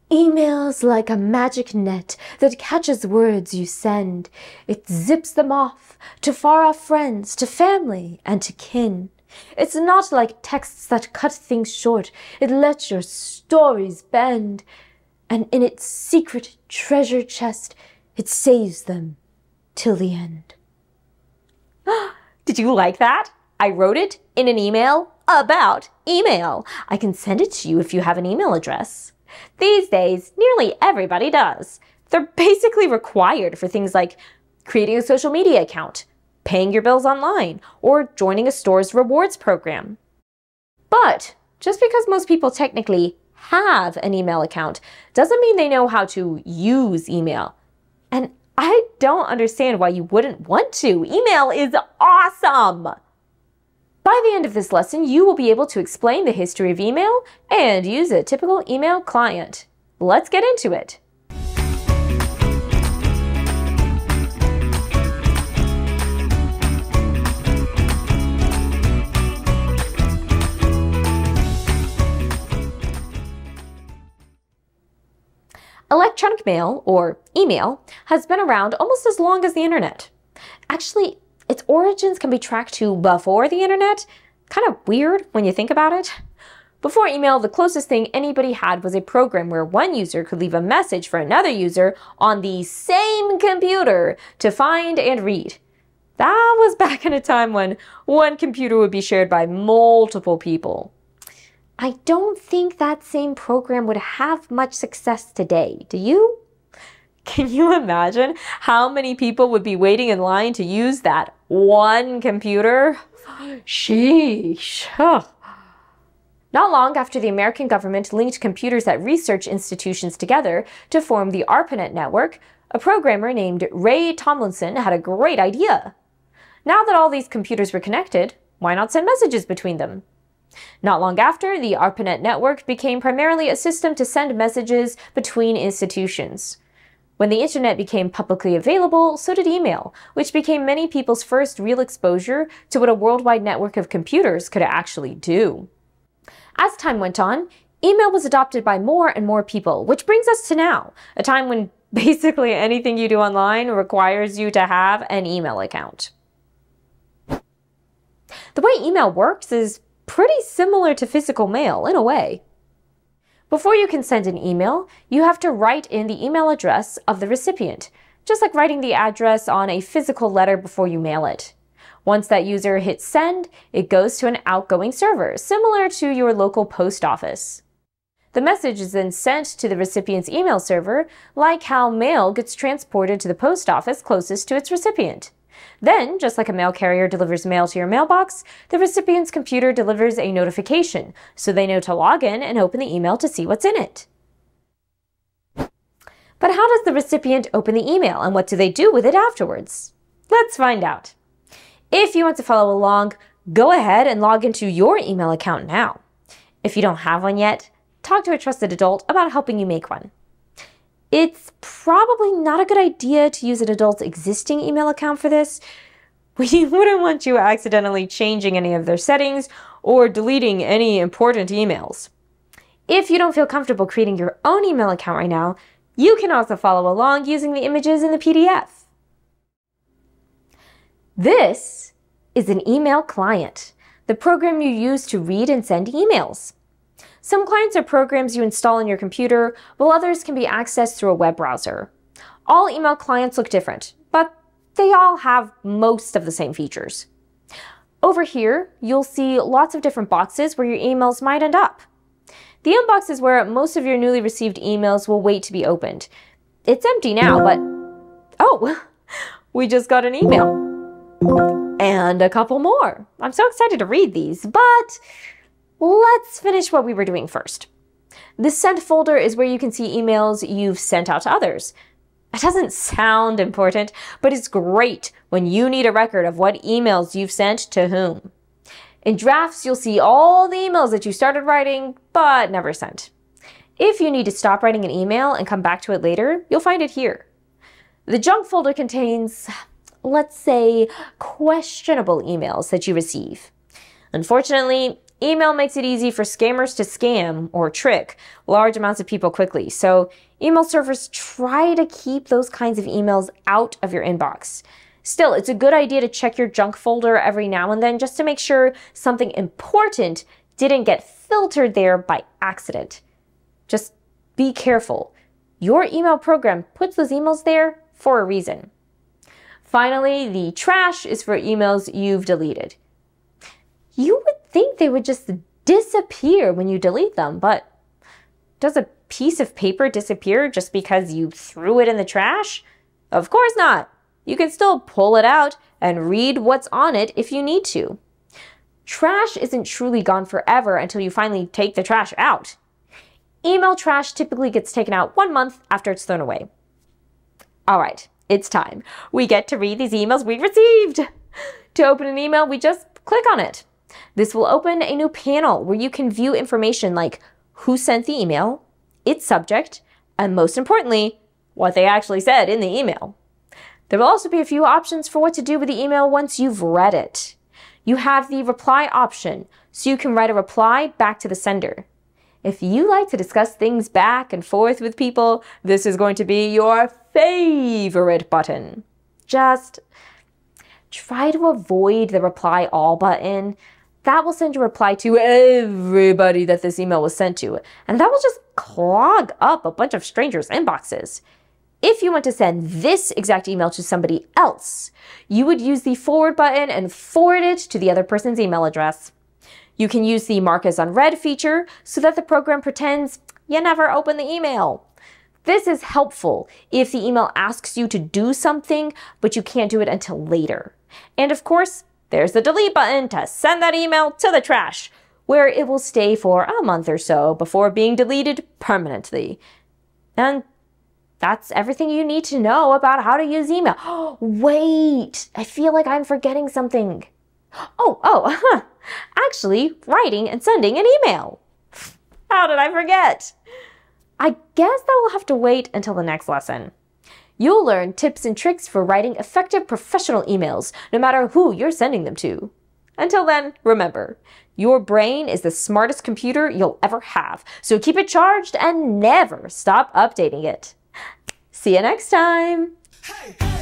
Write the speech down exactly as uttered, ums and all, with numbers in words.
Email's like a magic net that catches words you send. It zips them off to far-off friends, to family, and to kin. It's not like texts that cut things short. It lets your stories bend. And in its secret treasure chest, it saves them till the end. Did you like that? I wrote it in an email about email. I can send it to you if you have an email address. These days, nearly everybody does. They're basically required for things like creating a social media account, paying your bills online, or joining a store's rewards program. But just because most people technically have an email account doesn't mean they know how to use email. And I don't understand why you wouldn't want to. Email is awesome! By the end of this lesson, you will be able to explain the history of email and use a typical email client. Let's get into it. Electronic mail, or email, has been around almost as long as the internet. Actually, its origins can be tracked to before the internet. Kind of weird when you think about it. Before email, the closest thing anybody had was a program where one user could leave a message for another user on the same computer to find and read. That was back in a time when one computer would be shared by multiple people. I don't think that same program would have much success today, do you? Can you imagine how many people would be waiting in line to use that one computer? Sheesh. Not long after the American government linked computers at research institutions together to form the ARPANET network, a programmer named Ray Tomlinson had a great idea. Now that all these computers were connected, why not send messages between them? Not long after, the ARPANET network became primarily a system to send messages between institutions. When the internet became publicly available, so did email, which became many people's first real exposure to what a worldwide network of computers could actually do. As time went on, email was adopted by more and more people, which brings us to now, a time when basically anything you do online requires you to have an email account. The way email works is pretty similar to physical mail in a way. Before you can send an email, you have to write in the email address of the recipient, just like writing the address on a physical letter before you mail it. Once that user hits send, it goes to an outgoing server, similar to your local post office. The message is then sent to the recipient's email server, like how mail gets transported to the post office closest to its recipient. Then, just like a mail carrier delivers mail to your mailbox, the recipient's computer delivers a notification, so they know to log in and open the email to see what's in it. But how does the recipient open the email, and what do they do with it afterwards? Let's find out. If you want to follow along, go ahead and log into your email account now. If you don't have one yet, talk to a trusted adult about helping you make one. It's probably not a good idea to use an adult's existing email account for this. We wouldn't want you accidentally changing any of their settings or deleting any important emails. If you don't feel comfortable creating your own email account right now, you can also follow along using the images in the P D F. This is an email client, the program you use to read and send emails. Some clients are programs you install on your computer, while others can be accessed through a web browser. All email clients look different, but they all have most of the same features. Over here, you'll see lots of different boxes where your emails might end up. The inbox is where most of your newly received emails will wait to be opened. It's empty now, but oh, we just got an email. And a couple more. I'm so excited to read these, but let's finish what we were doing first. The sent folder is where you can see emails you've sent out to others. It doesn't sound important, but it's great when you need a record of what emails you've sent to whom. In drafts, you'll see all the emails that you started writing but never sent. If you need to stop writing an email and come back to it later, you'll find it here. The junk folder contains, let's say, questionable emails that you receive. Unfortunately, Email makes it easy for scammers to scam or trick large amounts of people quickly. So email servers try to keep those kinds of emails out of your inbox. Still, it's a good idea to check your junk folder every now and then just to make sure something important didn't get filtered there by accident. Just be careful. Your email program puts those emails there for a reason. Finally, the trash is for emails you've deleted. You would think they would just disappear when you delete them, but does a piece of paper disappear just because you threw it in the trash? Of course not. You can still pull it out and read what's on it if you need to. Trash isn't truly gone forever until you finally take the trash out. Email trash typically gets taken out one month after it's thrown away. All right, it's time. We get to read these emails we received. To open an email, we just click on it. This will open a new panel where you can view information like who sent the email, its subject, and most importantly, what they actually said in the email. There will also be a few options for what to do with the email once you've read it. You have the reply option, so you can write a reply back to the sender. If you like to discuss things back and forth with people, this is going to be your favorite button. Just try to avoid the reply all button. That will send your reply to everybody that this email was sent to, and that will just clog up a bunch of strangers' inboxes. If you want to send this exact email to somebody else, you would use the forward button and forward it to the other person's email address. You can use the mark as unread feature so that the program pretends you never opened the email. This is helpful if the email asks you to do something, but you can't do it until later. And of course, there's the delete button to send that email to the trash, where it will stay for a month or so before being deleted permanently. And that's everything you need to know about how to use email. Wait, I feel like I'm forgetting something. Oh, oh, huh. Actually, writing and sending an email. How did I forget? I guess that will have to wait until the next lesson. You'll learn tips and tricks for writing effective professional emails, no matter who you're sending them to. Until then, remember, your brain is the smartest computer you'll ever have, so keep it charged and never stop updating it. See you next time! Hey.